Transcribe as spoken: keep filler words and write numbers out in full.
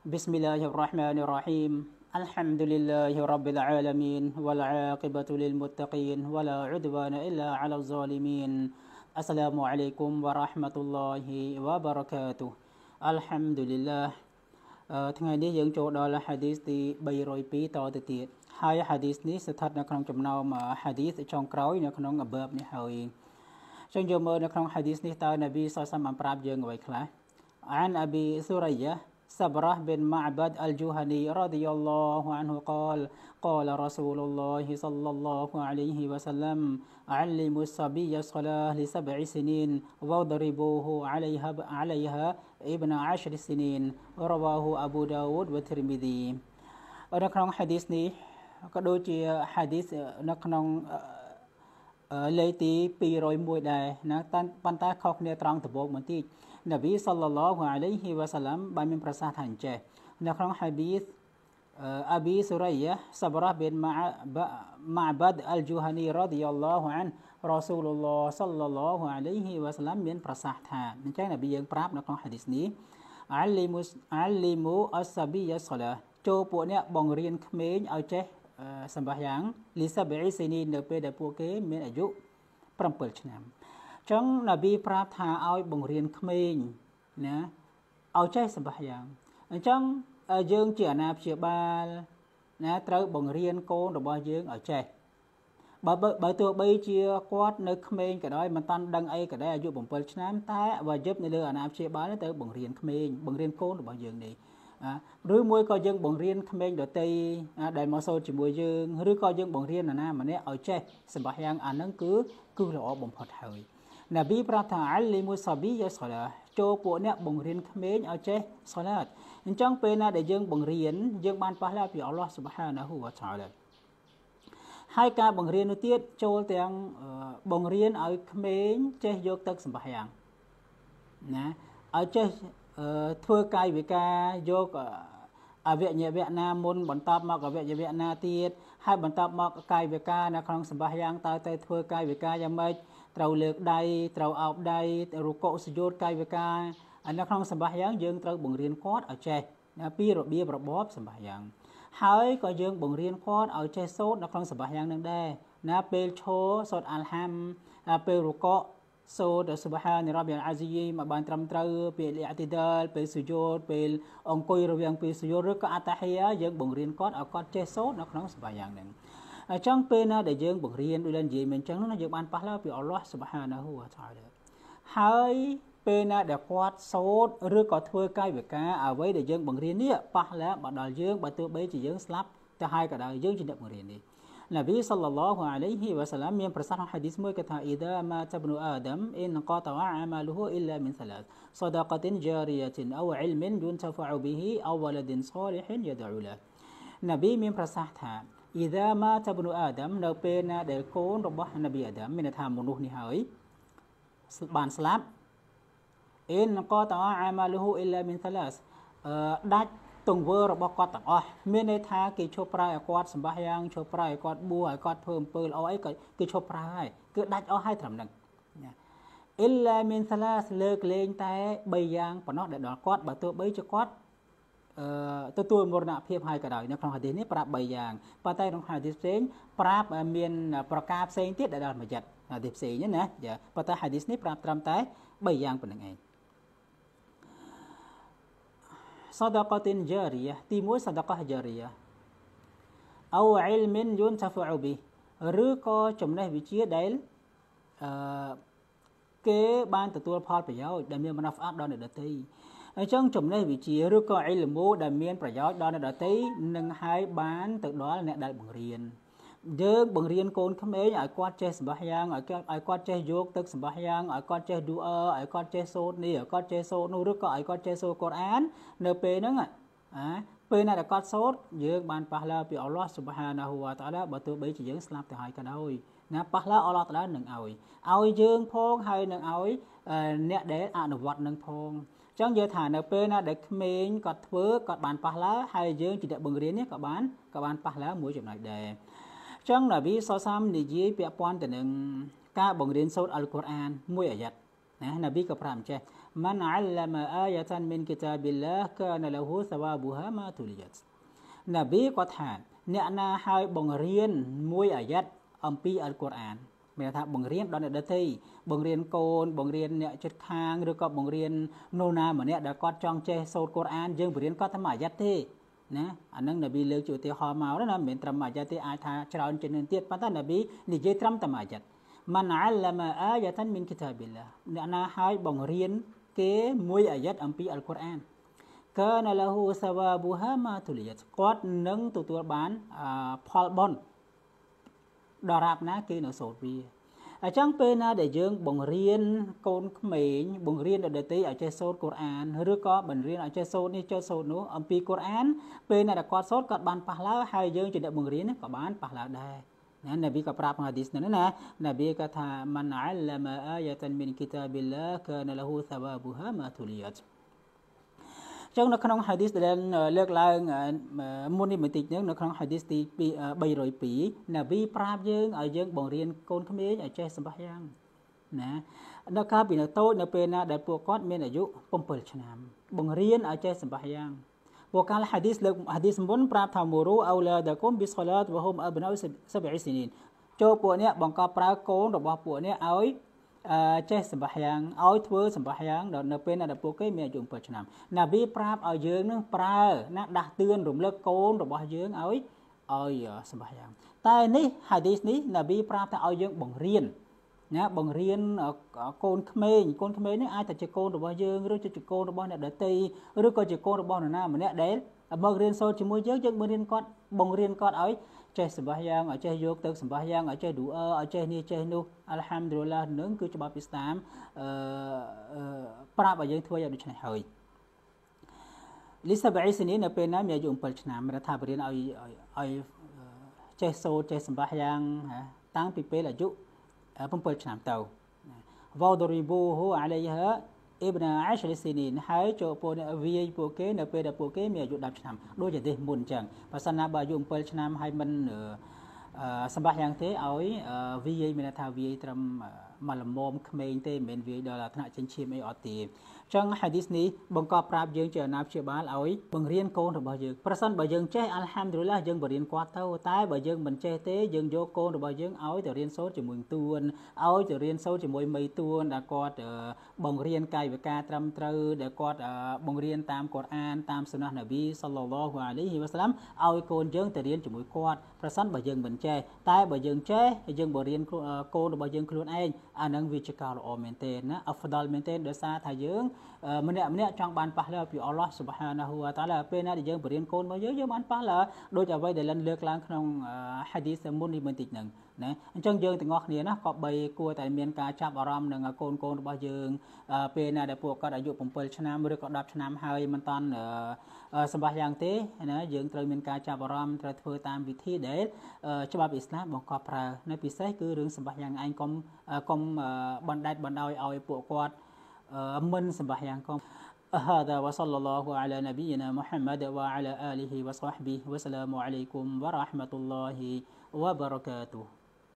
بسم الله الرحمن الرحيم الحمد لله رب العالمين والعاقبة للمتقين ولا عدوان إلا على الظالمين السلام عليكم ورحمة الله وبركاته الحمد لله ថ្ងៃនេះយើងចូលដល់ hadith ទីបីរយពីរ តទៅទៀតហើយ hadith នេះស្ថិតនៅក្នុងចំណោម hadith ចុងក្រោយនៅក្នុង abab នេះហើយចឹងយកមើលនៅក្នុង hadith នេះតើនប៊ី សល្លল্লাហ៍ បានប្រាប់យើងអ្វីខ្លះ عن أبي سرية صبرة بن معبد الجهني رضي الله عنه قال قال رسول الله صلى الله عليه وسلم علموا الصبي الصلاة لسبع سنين واضربوه عليها عليها ابن عشر سنين رواه أبو داود والترمذي នៅក្នុង hadith នេះក៏ដូចជា hadith នៅក្នុងលេខទីពីរយមួយដែរណាប៉ុន្តែខុសគ្នាត្រង់ដំបូងបន្តិចនប៊ី សល្លឡោះ អាឡៃហ៊ី វ៉ាសាឡាំ បានមានប្រសាសន៍ថាអញ្ចេះនៅក្នុង hadith អប៊ី ស៊ូរ៉ៃយ៉ា សបរ៉ា ប៊ីន ម៉ាបាត់ អល ជូហានី រ៉ាឌីយ៉ាឡោះ អាន រ៉ាស៊ូលឡោះ សល្លឡោះ អាឡៃហ៊ី វ៉ាសាឡាំ មានប្រសាសន៍ថាអញ្ចឹងនប៊ីយើងប្រាប់នៅក្នុង hadith នេះ អាលីមូអាលីមូអស្សាប៊ីយ៉ាសឡាចូលពួកអ្នកបង្រៀនក្មេងឲ្យចេះសម្បាយ៉ាងលីសាប៊ីស៊ីនីនៅពេលដែលពួកគេមានអាយុ7ឆ្នាំអញ្ចឹងនប៊ីប្រាប់ថាឲ្យបង្រៀនក្មេងណាឲ្យចេះសម្បាយ៉ាងអញ្ចឹងយើងជាអាណាព្យាបាលណាត្រូវបង្រៀនកូនរបស់យើងឲ្យចេះបើបើទោះបីជាគាត់នៅក្មេងក៏ដោយមិនតាន់ដឹងអីក៏ដោយអាយុ7ឆ្នាំតែវាយឹបនៅលើអាណាព្យាបាលទៅបង្រៀនក្មេងបង្រៀនកូនរបស់យើងនេះឬមួយក៏យើងបង្រៀនក្មេងដទៃដែលមកសូត្រជាមួយយើងឬក៏យើងបង្រៀននរណាម្នាក់ឲ្យចេះសម្បាយ៉ាងអាហ្នឹងគឺគឺល្អបំផុតហើយនប៊ីប្រាប់ថាអាលីមូសាប៊ីយ៉ាសឡាចូលពួកអ្នកបង្រៀនក្មេងឲ្យចេះសឡាតអញ្ចឹងពេលណាដែលយើងបង្រៀនយើងបានប៉ះឡាពីអល់ឡោះស៊ុបហានាហ៊ូវតាអាឡាហើយការបង្រៀននោះទៀតចូលទាំងបង្រៀនឲ្យក្មេងចេះយកទឹកសម្បាយ៉ាងណាឲ្យចេះធ្វើកាយវិការយកអវយវៈណាមុនបន្តមកអវយវៈណាទៀតហើយបន្តមកកាយវិការនៅក្នុងសម្បាយ៉ាងតើទៅធ្វើកាយវិការយ៉ាងម៉េចត្រូវលើកដៃត្រូវអោបដៃរុកុសយោតកាយវិការនៅក្នុងសម្បាយ៉ាងយើងត្រូវបង្រៀនគាត់ឲ្យចេះពីរបៀបរបបសម្បាយ៉ាងហើយក៏យើងបង្រៀនគាត់ឲ្យចេះសូត្រនៅក្នុងសម្បាយ៉ាងនឹងដែរណាពេលឈរសូត្រអល់ហាំពេលរុកុសូត្រសុបហានរ៉ាប៊ីអល់អាហ្ស៊ីមកបានត្រឹមត្រូវពេលអ៊ីអ៊ទីដាលពេលសុយោតពេលអង្គុយរវាងពេលសុយោតឬក៏អតាហ៊ីយ៉ាយើងបង្រៀនគាត់ឲ្យគាត់ចេះសូត្រនៅក្នុងសម្បាយ៉ាងហ្នឹងអញ្ចឹងពេលណាដែលយើងបង្រៀនដូចនិយាយមែនអញ្ចឹងណាយើងបានប៉ះឡាពីអល់ឡោះស៊ុបហានាហ៊ូវតាអាឡាហើយពេលណាដែលគាត់សូត្រឬក៏ធ្វើកាយវិការអ្វីដែលយើងបង្រៀននេះប៉ះឡាមកដល់យើងបើទោះបីជាយើងស្លាប់ទៅហើយក៏ដោយយើងជាអ្នកបង្រៀននេះនប៊ី សល្លឡោះ អាឡៃហ៊ី វ៉ាសាឡាំ មានប្រសាសន៍ក្នុង hadith មួយគេថា អ៊ីដាម៉ាតប៊នុអាដាម អ៊ីនកតអអាម៉ាលូហ៊ូ អ៊ីឡាមីនសាឡាស សដកតិនជារីយតិន អវអ៊ីលមិនយុនតហ្វអ៊ូប៊ីហ៊ី អវវឡឌិនសលហ៊ិនយដអ៊ូឡានប៊ីមានប្រសាសន៍ថា អ៊ីដាម៉ាតប៊នុអាដាម នៅពេលណាដែលកូនរបស់នប៊ីអាដាមមានន័យថាមនុស្សនេះហើយបានស្លាប់ អ៊ីនកតអអាម៉ាលូហ៊ូ អ៊ីឡាមីនសាឡាស ដាច់ទង្វើរបស់គាត់ទាំងអស់មានន័យថាគេឈប់ប្រើឲ្យគាត់សម្បាយ៉ាងឈប់ប្រើឲ្យគាត់បួសឲ្យគាត់ធ្វើអំពើល្អអីក៏គេឈប់ប្រើហើយគឺដាច់អស់ហើយត្រឹមហ្នឹងអ៊ីឡាមីនសាឡាសលើកលែងតែបីយ៉ាងប៉ុណ្ណោះដែលដល់គាត់បើទោះបីជាគាត់អឺទទួលមរណភាពហើយក៏ដោយនៅក្នុងហាឌីសនេះប្រាប់បីយ៉ាងប៉ុន្តែក្នុងហាឌីសផ្សេងប្រាប់មានប្រការផ្សេងទៀតដែលដល់មួយចិត្តហាឌីសផ្សេងណាប៉ុន្តែហាឌីសនេះប្រាប់ត្រឹមតែបីយ៉ាងប៉ុណ្្នឹងឯងសដកតិនជារីយ៉ាទីមួយសដកះជារីយ៉ាអោអ៊ីលមិនយុនតហ្វអ៊ូប៊ីឬក៏ចំណេះវិជ្ជាដែលអឺគេបានទទួលផលប្រយោជន៍ដែលមានមណាហ្វអាតដល់អ្នកដទៃអញ្ចឹងចំណេះវិជ្ជាឬក៏អ៊ីលមូដែលមានប្រយោជន៍ដល់អ្នកដទៃនឹងហើយបានទៅដល់អ្នកដែលបង្រៀនយើងបង្រៀនកូនក្មេងឲ្យគាត់ចេះសម្បាយ៉ាងឲ្យគាត់ឲ្យគាត់ចេះយកទឹកសម្បាយ៉ាងឲ្យគាត់ចេះឌូអឺឲ្យគាត់ចេះសូត្រនេះឲ្យគាត់ចេះសូត្រនោះឬក៏ឲ្យគាត់ចេះសូត្រកូរ៉ាននៅពេលហ្នឹងអាពេលណាដែលគាត់សូត្រយើងបានប៉ះឡាពីអល់ឡោះស៊ុបហានាហ៊ូវតាអាឡាបើទោះបីជាយើងស្លាប់ទៅហើយក៏ដោយណាប៉ះឡាអល់ឡោះតាអាឡានឹងឲ្យឲ្យយើងផងហើយនឹងឲ្យអ្នកដែលអនុវត្តនឹងផងអញ្ចឹងយើងថានៅពេលណាដែលក្មេងគាត់ធ្វើគាត់បានប៉ះឡាហើយយើងជាអ្នកបង្រៀននេះក៏បានក៏បានប៉ះឡាមួយចំណុចដែរចឹងនប៊ីសសាមនិយាយពាក់ព័ន្ធទៅនឹងការបង្រៀនសូត្រអល់កុរអានមួយអាយ៉ាត់ណានប៊ីក៏ប្រាប់អញ្ចេះ من علم آية من كتاب الله كان له ثوابها ما تليت នប៊ីគាត់ថាអ្នកណាហើយបង្រៀនមួយអាយ៉ាត់អំពីអល់កុរអានមានថាបង្រៀនដល់អ្នកដទៃបង្រៀនកូនបង្រៀនអ្នកជិតខាងឬក៏បង្រៀននរណាម្នាក់ដែលគាត់ចង់ចេះសូត្រកុរអានយើងបង្រៀនគាត់តែមួយអាយ៉ាត់ទេណាអានឹងនប៊ីលើកជាឧទាហរណ៍មកណាមិនមែនត្រឹមមួយអាយ៉ាត់ទេអាចថាច្រើនជាងនេះទៀតប៉ុន្តែនប៊ីនិយាយត្រឹមតែមួយអាយ៉ាត់មិនអលមអាយ៉ាតានមីនគីតាប៊ីឡាអ្នកណាហើយបង្រៀនគេមួយអាយ៉ាត់អំពីអល់កុរអានកានលហ៊ូសវ៉ាប៊ូហាម៉ាទូលីយ៉ាត់គាត់នឹងទទួលបានផលបុណ្យដរាបណាគេនៅសូត្រវាអញ្ចឹងពេលណាដែលយើងបង្រៀនកូនក្មេងបង្រៀនដល់ដទៃឲ្យចេះសូត្រកុរអានឬក៏បង្រៀនឲ្យចេះសូត្រនេះចេះសូត្រនោះអំពីកុរអានពេលណាដែលគាត់សូត្រគាត់បានប៉ះឡើហើយយើងជាអ្នកបង្រៀនក៏បានប៉ះឡើដែរណានប៊ីក៏ប្រាប់ក្នុងហាឌីសនេះណានប៊ីក៏ថាមិនអលមអាយ៉ាតានមីនគីតាប៊ីឡាកានលហ៊ូសវ៉ាប៊ូហាម៉ាទូលីយ៉ាត់ចឹងនៅក្នុងហាឌីសដែលលើកឡើងមុននេះបន្តិចហ្នឹងនៅក្នុងហាឌីសទីបីរយពីរនប៊ីប្រាប់យើងឲ្យយើងបង្រៀនកូនក្មេងឲ្យចេះសម្បាយ៉ាងណានៅកាលពីនៅតូចនៅពេលណាដែលពួកគាត់មានអាយុbảyឆ្នាំបង្រៀនឲ្យចេះសម្បាយ៉ាងពួកកាលហាឌីសលើកហាឌីសមុនប្រាប់ថាមូរូអោឡាដកុំប៊ីសឡាតវហុមអបណៅសប៊ីស៊ីនីនចូលពួកអ្នកបង្កប់ប្រើកូនរបស់ពួកអ្នកឲ្យចេះសម្បាយ៉ាងឲ្យធ្វើសម្បាយ៉ាងដល់នៅពេលណាដែលពួកគេមានអាយុbảyឆ្នាំណាប៊ីប្រាប់ឲ្យយើងនឹងប្រើណាដាស់តឿនរំលឹកកូនរបស់យើងឲ្យឲ្យសម្បាយ៉ាងតែនេះហាឌីសនេះណាប៊ីប្រាប់ថាឲ្យយើងបង្រៀនណាបង្រៀនកូនក្មេងកូនក្មេងនេះអាចតែជាកូនរបស់យើងឬជាកូនរបស់អ្នកដទៃឬក៏ជាកូនរបស់នរណាម្នាក់ដែលមករៀនសូត្រជាមួយយើងយើងបង្រៀនគាត់បង្រៀនគាត់ឲ្យចេះសម្បាយ៉ាងឲ្យចេះយកទៅសម្បាយ៉ាងឲ្យចេះឌូអឺឲ្យចេះនេះចេះនោះអល់ហាំឌុលឡានឹងគឺច្បាប់អ៊ីស្លាមអឺប្រាប់ឲ្យយើងធ្វើយ៉ាងដូចនេះហើយលីសាប៊ីស៊ីនីនៅពេលណាមានអាយុbảyឆ្នាំរដ្ឋាភិបាលឲ្យឲ្យចេះសូត្រចេះសម្បាយ៉ាងតាំងពីពេលអាយុbảyឆ្នាំទៅវ៉ាដរីប៊ូហ៊ូអាឡៃហាអ៊ីបណាអាឈរស៊ីនីនហើយចូលពួកវាយពួកគេនៅពេលដែលពួកគេមានអាយុដប់ឆ្នាំដូចជាទេមុនអញ្ចឹងបើសិនណាបើអាយុbảyឆ្នាំហើយមិនសម្បាយ៉ាងទេឲ្យវាយមានថាវាយត្រឹមមកលំមក្មេងទេមិនមែនវាយដល់ថ្នាក់ចិញ្ចៀមអីអត់ទេអញ្ចឹងហាឌីសនេះបង្កប់ប្រាប់យើងជាអាណាព្យាបាលឲ្យបង្រៀនកូនរបស់យើងប្រសិនបើយើងចេះអល់ហាំឌុលឡាយើងបរៀនគាត់ទៅតែបើយើងមិនចេះទេយើងយកកូនរបស់យើងឲ្យទៅរៀនសូត្រជាមួយទួនឲ្យទៅរៀនសូត្រជាមួយមីទួនដែលគាត់បង្រៀនកាយវិការត្រឹមត្រូវដែលគាត់បង្រៀនតាមកូរ៉ានតាមសុណាស់នប៊ីសល្លឡោះអាឡៃហ៊ីវ៉ាសឡាមឲ្យកូនយើងទៅរៀនជាមួយគាត់ប្រសិនបើយើងមិនចេះតែបើយើងចេះយើងបរៀនកូនរបស់យើងខ្លួនឯងអានឹងវាជាការល្អមែនទេណាអហ្វដលមែនទេដោយសារថាយើងម្នាក់ម្នាក់ចង់បានប៉ះលើពីអល់ឡោះស៊ុបហានាហ៊ូវតាឡាពេលណាដែលយើងបរៀនកូនរបស់យើងយើងបានប៉ះលើដូចអ្វីដែលលិនលើកឡើងក្នុងហាឌីសមុននេះបន្តិចហ្នឹងណាអញ្ចឹងយើងទាំងអស់គ្នាណាក៏បីគួរតែមានការចាប់អារម្មណ៍នឹងកូនកូនរបស់យើងពេលណាដែលពួកគាត់អាយុbảyឆ្នាំឬក៏ដប់ឆ្នាំហើយមិនតាន់សម្បាយ៉ាងទេណាយើងត្រូវមានការចាប់អារម្មណ៍ត្រូវធ្វើតាមវិធីដែលច្បាប់អ៊ីស្លាមបង្កប់ប្រើនៅពិសេសគឺរឿងសម្បាយ៉ាងឯងកុំកុំបណ្ដែតបណ្ដោយឲ្យពួកគាត់មិនសម្បាយ៉ាងកុំهذا وصلى الله على نبينا محمد وعلى آله وصحبه وسلام عليكم ورحمة الله وبركاته